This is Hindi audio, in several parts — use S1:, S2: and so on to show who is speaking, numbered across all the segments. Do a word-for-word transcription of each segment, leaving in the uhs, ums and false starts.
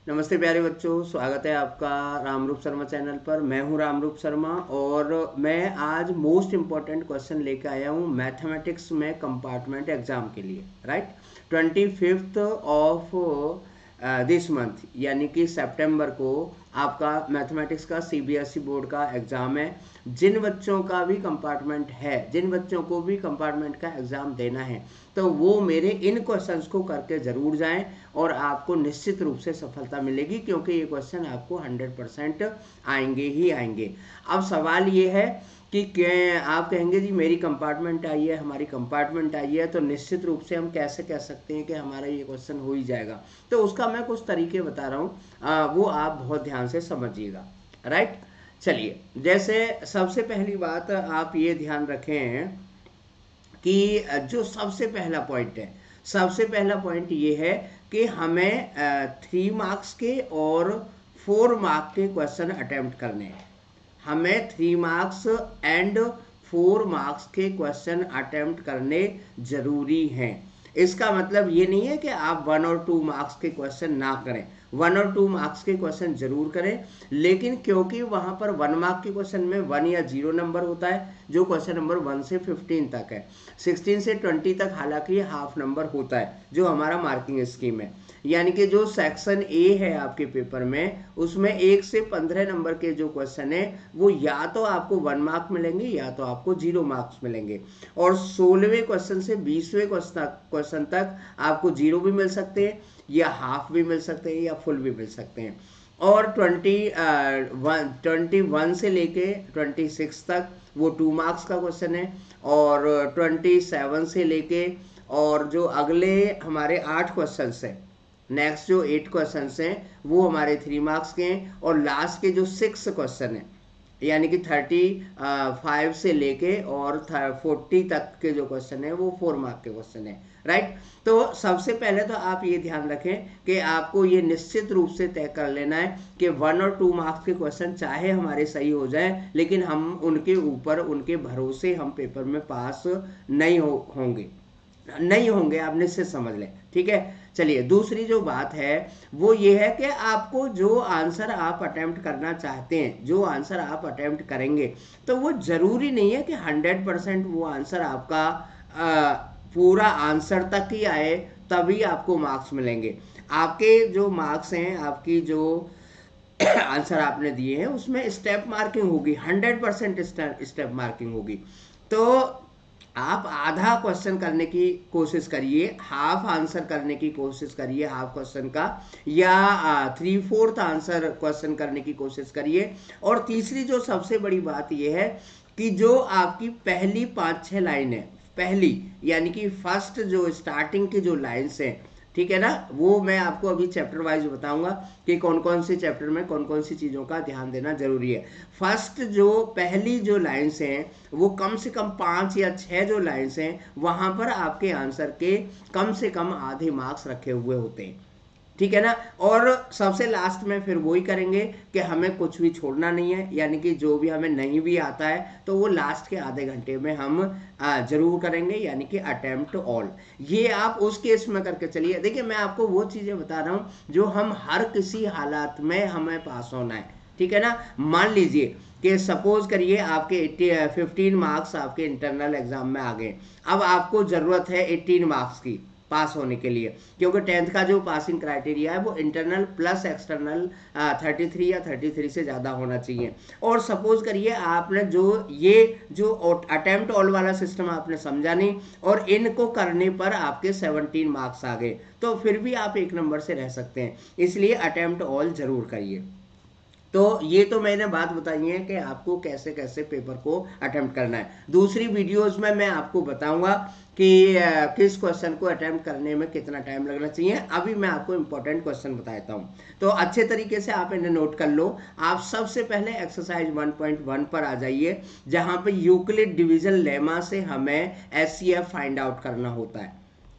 S1: नमस्ते प्यारे बच्चों, स्वागत है आपका रामरूप शर्मा चैनल पर। मैं हूं रामरूप शर्मा और मैं आज मोस्ट इम्पॉर्टेंट क्वेश्चन लेकर आया हूं मैथमेटिक्स में कंपार्टमेंट एग्जाम के लिए। Right, twenty fifth of this month यानी कि सितंबर को आपका मैथमेटिक्स का सीबीएसई बोर्ड का एग्ज़ाम है। जिन बच्चों का भी कंपार्टमेंट है, जिन बच्चों को भी कंपार्टमेंट का एग्ज़ाम देना है, तो वो मेरे इन क्वेश्चंस को करके ज़रूर जाएं और आपको निश्चित रूप से सफलता मिलेगी, क्योंकि ये क्वेश्चन आपको हंड्रेड परसेंट आएंगे ही आएंगे। अब सवाल ये है कि क्या आप कहेंगे जी मेरी कंपार्टमेंट आई है, हमारी कंपार्टमेंट आई है, तो निश्चित रूप से हम कैसे कह सकते हैं कि हमारा ये क्वेश्चन हो ही जाएगा। तो उसका मैं कुछ तरीके बता रहा हूँ, वो आप बहुत ध्यान से समझिएगा। राइट, चलिए, जैसे सबसे पहली बात आप ये ध्यान रखें कि जो सबसे पहला पॉइंट है, सबसे पहला पॉइंट ये है कि हमें थ्री मार्क्स के और फोर मार्क के क्वेश्चन अटेम्प्ट करने हैं। हमें three marks and four marks के क्वेश्चन अटेम्प्ट करने जरूरी हैं। इसका मतलब ये नहीं है कि आप वन और टू मार्क्स के क्वेश्चन ना करें, वन और टू मार्क्स के क्वेश्चन जरूर करें, लेकिन क्योंकि वहां पर वन मार्क के क्वेश्चन में वन या जीरो नंबर होता है, जो क्वेश्चन नंबर वन से फिफ्टीन तक है, सिक्सटीन से ट्वेंटी तक हालांकि हाफ नंबर होता है, जो हमारा मार्किंग स्कीम है। यानी कि जो सेक्शन ए है आपके पेपर में, उसमें एक से पंद्रह नंबर के जो क्वेश्चन है वो या तो आपको वन मार्क मिलेंगे या तो आपको जीरो मार्क्स मिलेंगे, और सोलहवें क्वेश्चन से बीसवें क्वेश्चन तक आपको जीरो भी मिल सकते हैं, या हाफ भी मिल सकते हैं, या फुल भी मिल सकते हैं। और ट्वेंटी वन ट्वेंटी वन से लेके ट्वेंटी सिक्स तक वो टू मार्क्स का क्वेश्चन है, और ट्वेंटी सेवन से लेके और जो अगले हमारे आठ क्वेश्चन है, नेक्स्ट जो एट क्वेश्चन हैं वो हमारे थ्री मार्क्स के हैं, और लास्ट के जो सिक्स क्वेश्चन हैं यानी कि थर्टी फाइव से लेके और फोर्टी तक के जो क्वेश्चन है वो फोर मार्क के क्वेश्चन है। राइट, तो सबसे पहले तो आप ये ध्यान रखें कि आपको ये निश्चित रूप से तय कर लेना है कि वन और टू मार्क्स के क्वेश्चन चाहे हमारे सही हो जाए, लेकिन हम उनके ऊपर उनके भरोसे हम पेपर में पास नहीं हो होंगे नहीं होंगे आप निश्चित समझ लें। ठीक है, चलिए, दूसरी जो बात है वो ये है कि आपको जो आंसर आप अटेम्प्ट करना चाहते हैं, जो आंसर आप अटेम्प्ट करेंगे, तो वो जरूरी नहीं है कि हंड्रेड परसेंट वो आंसर आपका आ, पूरा आंसर तक ही आए तभी आपको मार्क्स मिलेंगे। आपके जो मार्क्स हैं, आपकी जो आंसर आपने दिए हैं, उसमें स्टेप मार्किंग होगी, हंड्रेड परसेंट स्टेप मार्किंग होगी। तो आप आधा क्वेश्चन करने की कोशिश करिए, हाफ आंसर करने की कोशिश करिए हाफ क्वेश्चन का, या थ्री फोर्थ आंसर क्वेश्चन करने की कोशिश करिए। और तीसरी जो सबसे बड़ी बात यह है कि जो आपकी पहली पांच छह लाइन है, पहली यानी कि फर्स्ट जो स्टार्टिंग की जो लाइन्स हैं, ठीक है ना, वो मैं आपको अभी चैप्टर वाइज बताऊंगा कि कौन कौन से चैप्टर में कौन कौन सी चीज़ों का ध्यान देना जरूरी है। फर्स्ट जो पहली जो लाइन्स हैं वो कम से कम पाँच या छः जो लाइन्स हैं वहाँ पर आपके आंसर के कम से कम आधे मार्क्स रखे हुए होते हैं। ठीक है ना, और सबसे लास्ट में फिर वही करेंगे कि हमें कुछ भी छोड़ना नहीं है, यानी कि जो भी हमें नहीं भी आता है तो वो लास्ट के आधे घंटे में हम जरूर करेंगे, यानी कि अटेम्प्ट ऑल। ये आप उस केस में करके चलिए। देखिए, मैं आपको वो चीजें बता रहा हूँ जो हम हर किसी हालात में हमें पास होना है। ठीक है ना, मान लीजिए कि सपोज करिए आपके फिफ्टीन मार्क्स आपके इंटरनल एग्जाम में आ गए, अब आपको जरूरत है एटीन मार्क्स की पास होने के लिए, क्योंकि टेंथ का जो पासिंग क्राइटेरिया है वो internal plus external thirty three या थर्टी थ्री से ज़्यादा होना चाहिए। और सपोज करिए आपने जो ये जो अटेम्प्ट ऑल वाला सिस्टम आपने समझा नहीं, और इनको करने पर आपके सेवनटीन मार्क्स आ गए, तो फिर भी आप एक नंबर से रह सकते हैं। इसलिए अटेम्प्ट ऑल जरूर करिए। तो ये तो मैंने बात बताई है कि आपको कैसे कैसे पेपर को अटेम्प्ट करना है। दूसरी वीडियोस में मैं आपको बताऊंगा कि किस क्वेश्चन को अटेम्प्ट करने में कितना टाइम लगना चाहिए। अभी मैं आपको इंपॉर्टेंट क्वेश्चन बताता हूँ, तो अच्छे तरीके से आप इन्हें नोट कर लो। आप सबसे पहले एक्सरसाइज वन पॉइंट वन पर आ जाइए, जहां पे यूक्लिड डिवीजन लेमा से हमें H C F find out करना होता है।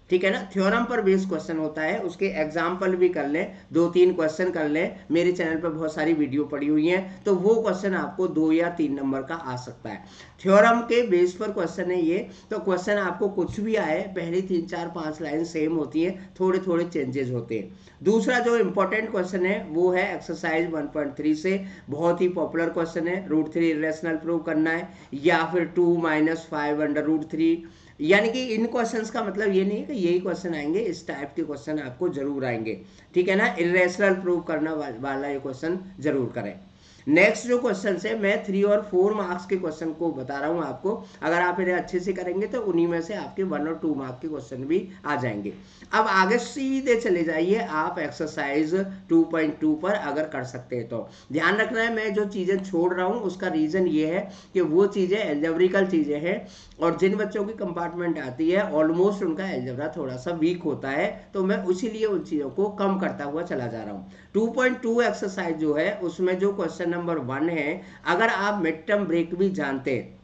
S1: ठीक है ना, थ्योरम पर बेस्ड क्वेश्चन होता है, उसके एग्जाम्पल भी कर लें, दो तीन क्वेश्चन कर लें, मेरे चैनल पर बहुत सारी वीडियो पड़ी हुई हैं, तो वो क्वेश्चन आपको दो या तीन नंबर का आ सकता है। थ्योरम के बेस पर क्वेश्चन है ये, तो क्वेश्चन आपको कुछ भी आए, पहली तीन चार पांच लाइन सेम होती है, थोड़े थोड़े चेंजेस होते हैं। दूसरा जो इंपॉर्टेंट क्वेश्चन है वो है एक्सरसाइज वन पॉइंट थ्री से, बहुत ही पॉपुलर क्वेश्चन है, रूट थ्री इरेशनल प्रूव करना है, या फिर two minus five under root three. यानी कि इन क्वेश्चंस का मतलब ये नहीं है कि यही क्वेश्चन आएंगे, इस टाइप के क्वेश्चन आपको जरूर आएंगे, ठीक है ना, इरेशनल प्रूव करना वाला ये क्वेश्चन जरूर करें। नेक्स्ट जो क्वेश्चन है, मैं थ्री और फोर मार्क्स के क्वेश्चन को बता रहा हूं आपको, अगर आप इन्हें अच्छे से करेंगे तो उन्हीं में से आपके वन और टू मार्क के क्वेश्चन भी आ जाएंगे। अब आगे सीधे चले जाइए आप एक्सरसाइज टू पॉइंट टू पर, अगर कर सकते हैं तो ध्यान रखना है, मैं जो चीजें छोड़ रहा हूं उसका रीजन ये है कि वो चीजें एल्जेब्रिकल चीजें हैं, और जिन बच्चों की कंपार्टमेंट आती है ऑलमोस्ट उनका एल्जेब्रा थोड़ा सा वीक होता है, तो मैं इसीलिए उन चीजों को कम करता हुआ चला जा रहा हूँ। टू पॉइंट टू एक्सरसाइज जो है उसमें जो क्वेश्चन नंबर वन है, अगर आप मिड टर्म ब्रेक भी जानते हैं,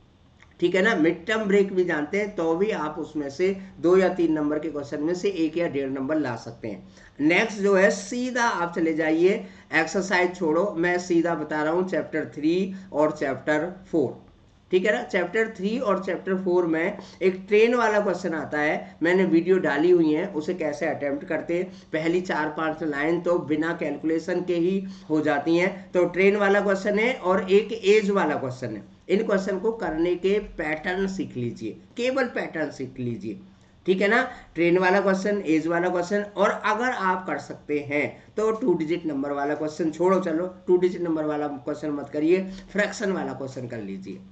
S1: ठीक है ना, मिड टर्म ब्रेक भी जानते हैं, तो भी आप उसमें से दो या तीन नंबर के क्वेश्चन में से एक या डेढ़ नंबर ला सकते हैं। नेक्स्ट जो है, सीधा आप चले जाइए, एक्सरसाइज छोड़ो, मैं सीधा बता रहा हूं चैप्टर थ्री और चैप्टर फोर, ठीक है ना। चैप्टर थ्री और चैप्टर फोर में एक ट्रेन वाला क्वेश्चन आता है, मैंने वीडियो डाली हुई है, उसे कैसे अटेम्प्ट करते हैं, पहली चार पांच लाइन तो बिना कैलकुलेशन के ही हो जाती हैं, तो ट्रेन वाला क्वेश्चन है और एक एज वाला क्वेश्चन है। इन क्वेश्चन को करने के पैटर्न सीख लीजिए, केवल पैटर्न सीख लीजिए, ठीक है ना, ट्रेन वाला क्वेश्चन, एज वाला क्वेश्चन, और अगर आप कर सकते हैं तो टू डिजिट नंबर वाला क्वेश्चन छोड़ो, चलो टू डिजिट नंबर वाला क्वेश्चन मत करिए, फ्रैक्शन वाला क्वेश्चन कर लीजिए,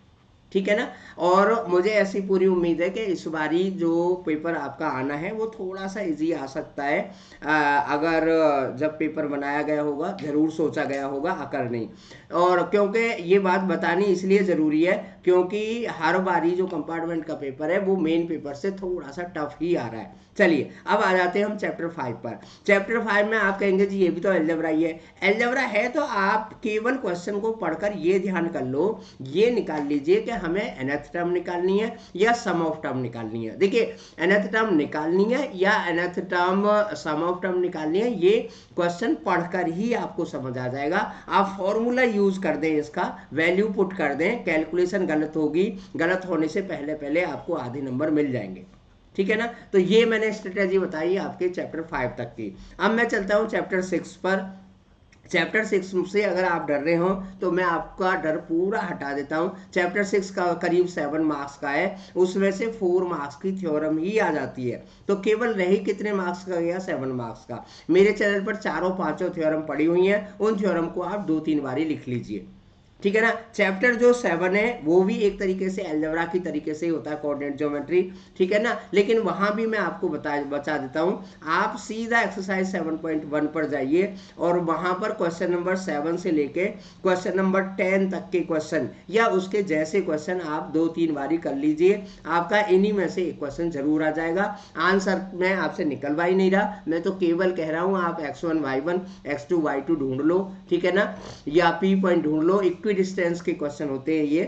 S1: ठीक है ना। और मुझे ऐसी पूरी उम्मीद है कि इस बारी जो पेपर आपका आना है वो थोड़ा सा इजी आ सकता है, आ, अगर जब पेपर बनाया गया होगा जरूर सोचा गया होगा, अकर नहीं। और क्योंकि ये बात बतानी इसलिए ज़रूरी है क्योंकि हर बारी जो कंपार्टमेंट का पेपर है वो मेन पेपर से थोड़ा सा टफ ही आ रहा है। चलिए अब आ जाते हैं हम चैप्टर फाइव पर। चैप्टर फाइव में आप कहेंगे जी ये भी तो अलजेब्रा ही है, अलजेब्रा है तो आप केवल क्वेश्चन को पढ़कर ये ध्यान कर लो, ये निकाल लीजिए कि हमें nth टर्म निकालनी है या सम ऑफ टर्म निकालनी है। देखिए nth टर्म निकालनी है या nth term sum of term निकालनी है, ये क्वेश्चन पढ़कर ही आपको समझ आ जाएगा। आप फॉर्मूला यूज कर दें, इसका वैल्यू पुट कर दें, कैलकुलेशन गलत होगी, गलत होने से पहले पहले आपको आधे नंबर मिल जाएंगे, ठीक है ना। तो ये मैंने स्ट्रेटेजी बताई आपके चैप्टर फाइव तक की। अब मैं चलता हूँ चैप्टर सिक्स पर। चैप्टर सिक्स से अगर आप डर रहे हो तो मैं आपका डर पूरा हटा देता हूँ। चैप्टर सिक्स का करीब सेवन मार्क्स का है, उसमें से फोर मार्क्स की थ्योरम ही आ जाती है, तो केवल रही कितने मार्क्स का गया, सेवन मार्क्स का। मेरे चैनल पर चारों पांचों थ्योरम पड़ी हुई हैं, उन थ्योरम को आप दो तीन बारी लिख लीजिए, ठीक है ना। चैप्टर जो सेवन है वो भी एक तरीके से अलजेब्रा की तरीके से ही होता है, कोऑर्डिनेट ज्योमेट्री, ठीक है ना, लेकिन वहां भी मैं आपको बता बचा देता हूं, आप सीधा एक्सरसाइज सेवन पॉइंट वन पर जाइए और वहां पर क्वेश्चन नंबर सेवन से लेके क्वेश्चन नंबर टेन तक के क्वेश्चन या उसके जैसे क्वेश्चन आप दो तीन बारी कर लीजिए, आपका इन्हीं में से एक क्वेश्चन जरूर आ जाएगा। आंसर मैं आपसे निकलवा ही नहीं रहा, मैं तो केवल कह रहा हूं आप X one Y one X two Y two ढूंढ लो, ठीक है ना, या पी पॉइंट ढूंढ लो। इक्वी डिस्टेंस के क्वेश्चन होते हैं ये,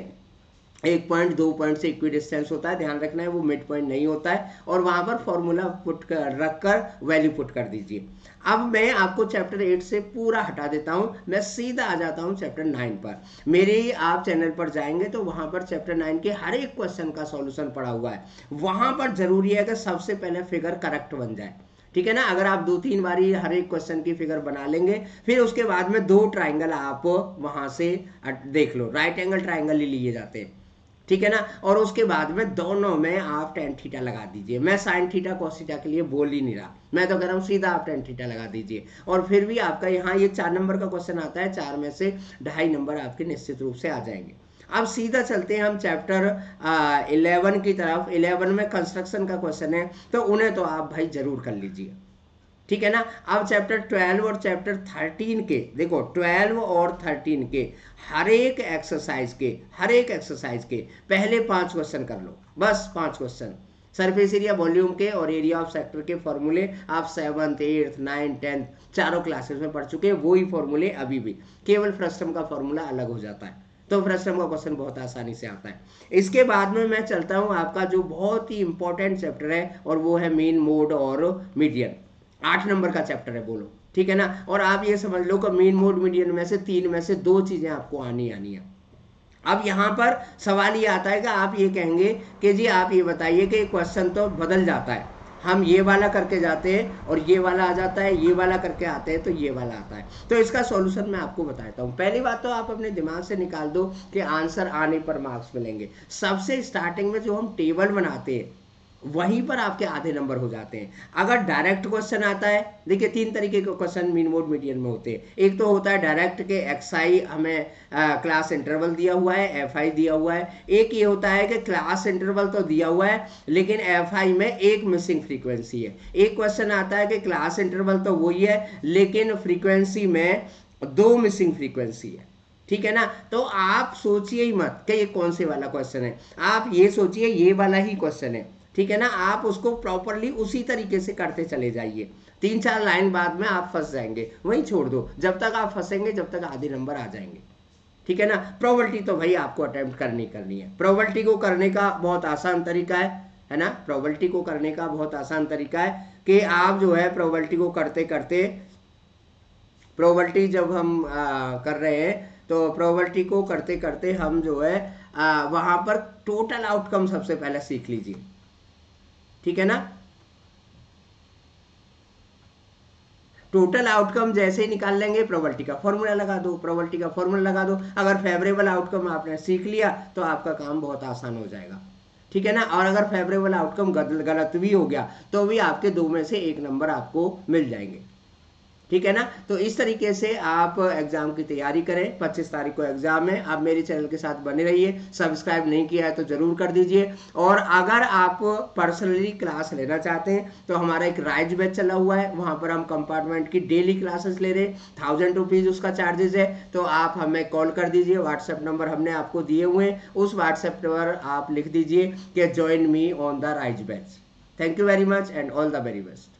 S1: एक पॉइंट दो पॉइंट से इक्वी डिस्टेंस होता है, ध्यान रखना है वो मिड पॉइंट नहीं होता है, और वहां पर फॉर्मूला पुट कर रखकर वैल्यू पुट कर दीजिए। अब मैं आपको चैप्टर एट से पूरा हटा देता हूं, मैं सीधा आ जाता हूं चैप्टर नाइन पर। मेरे आप चैनल पर जाएंगे तो वहां पर चैप्टर नाइन के हर एक क्वेश्चन का सॉल्यूशन पड़ा हुआ है, वहां पर जरूरी है कि सबसे पहले फिगर करेक्ट बन जाए, ठीक है ना। अगर आप दो तीन बारी हर एक क्वेश्चन की फिगर बना लेंगे, फिर उसके बाद में दो ट्राइंगल आप वहां से देख लो, राइट एंगल ट्राइंगल ही लिए जाते हैं, ठीक है ना, और उसके बाद में दोनों में आप टेन थीटा लगा दीजिए। मैं साइन थीटा कॉस थीटा के लिए बोल ही नहीं रहा, मैं तो कह रहा हूँ सीधा आप टेन थीटा लगा दीजिए, और फिर भी आपका यहाँ ये चार नंबर का क्वेश्चन आता है, चार में से ढाई नंबर आपके निश्चित रूप से आ जाएंगे। अब सीधा चलते हैं हम चैप्टर इलेवन की तरफ। इलेवन में कंस्ट्रक्शन का क्वेश्चन है, तो उन्हें तो आप भाई जरूर कर लीजिए, ठीक है ना। अब चैप्टर ट्वेल्व और चैप्टर थर्टीन के, देखो ट्वेल्व और थर्टीन के हर एक एक्सरसाइज के हर एक एक्सरसाइज के पहले पांच क्वेश्चन कर लो, बस पांच क्वेश्चन। सरफेस एरिया वॉल्यूम के और एरिया ऑफ सेक्टर के फॉर्मूले आप सेवंथ एट्थ नाइन्थ टेंथ चारों क्लासेस में पढ़ चुके हैं, वही फॉर्मूले अभी भी, केवल फ्रस्टम का फॉर्मूला अलग हो जाता है, तो फर्स्ट टर्म का क्वेश्चन बहुत आसानी से आता है। इसके बाद में मैं चलता हूँ आपका जो बहुत ही इंपॉर्टेंट चैप्टर है, और वो है मीन, मोड और मीडियन। आठ नंबर का चैप्टर है, बोलो, ठीक है ना। और आप ये समझ लो कि मीन, मोड, मीडियन में से तीन में से दो चीजें आपको आनी आनी है। अब यहाँ पर सवाल ये आता है कि आप ये कहेंगे कि जी आप ये बताइए कि क्वेश्चन तो बदल जाता है, हम ये वाला करके जाते हैं और ये वाला आ जाता है, ये वाला करके आते हैं तो ये वाला आता है। तो इसका सॉल्यूशन मैं आपको बताता हूँ। पहली बात तो आप अपने दिमाग से निकाल दो कि आंसर आने पर मार्क्स मिलेंगे। सबसे स्टार्टिंग में जो हम टेबल बनाते हैं वहीं पर आपके आधे नंबर हो जाते हैं। अगर डायरेक्ट क्वेश्चन आता है, देखिए तीन तरीके के क्वेश्चन मीन, मोड, मीडियन में होते हैं। एक तो होता है डायरेक्ट के एक्स आई हमें आ, क्लास इंटरवल दिया हुआ है, एफ आई दिया हुआ है। एक ये होता है कि क्लास इंटरवल तो दिया हुआ है लेकिन एफ आई में एक मिसिंग फ्रीक्वेंसी है। एक क्वेश्चन आता है कि क्लास इंटरवल तो वही है लेकिन फ्रीक्वेंसी में दो मिसिंग फ्रीक्वेंसी है, ठीक है ना। तो आप सोचिए ही मत कि ये कौन से वाला क्वेश्चन है, आप ये सोचिए ये वाला ही क्वेश्चन है, ठीक है ना। आप उसको प्रॉपरली उसी तरीके से करते चले जाइए। तीन चार लाइन बाद में आप फंस जाएंगे, वहीं छोड़ दो। जब तक आप फंसेंगे जब तक आधे नंबर आ जाएंगे, ठीक है ना। प्रोबेबिलिटी तो भाई आपको अटेम्प्ट करनी करनी है। प्रोबेबिलिटी को करने का बहुत आसान तरीका है है ना। प्रोबेबिलिटी को करने का बहुत आसान तरीका है कि आप जो है प्रोबेबिलिटी को करते करते, प्रोबेबिलिटी जब हम आ, कर रहे हैं तो प्रोबेबिलिटी को करते करते हम जो है आ, वहां पर टोटल आउटकम सबसे पहले सीख लीजिए, ठीक है ना। टोटल आउटकम जैसे ही निकाल लेंगे प्रोबेबिलिटी का फॉर्मूला लगा दो, प्रोबेबिलिटी का फॉर्मूला लगा दो। अगर फेवरेबल आउटकम आपने सीख लिया तो आपका काम बहुत आसान हो जाएगा, ठीक है ना। और अगर फेवरेबल आउटकम गलत भी हो गया तो भी आपके दो में से एक नंबर आपको मिल जाएंगे, ठीक है ना। तो इस तरीके से आप एग्जाम की तैयारी करें। पच्चीस तारीख को एग्जाम है। आप मेरे चैनल के साथ बने रहिए। सब्सक्राइब नहीं किया है तो जरूर कर दीजिए। और अगर आप पर्सनली क्लास लेना चाहते हैं तो हमारा एक राइज बैच चला हुआ है, वहां पर हम कंपार्टमेंट की डेली क्लासेस ले रहे हैं। थाउजेंड रुपीज उसका चार्जेस है। तो आप हमें कॉल कर दीजिए, व्हाट्सएप नंबर हमने आपको दिए हुए हैं, उस व्हाट्सएप पर आप लिख दीजिए कि join me on the rise batch. Thank you very much and all the very best.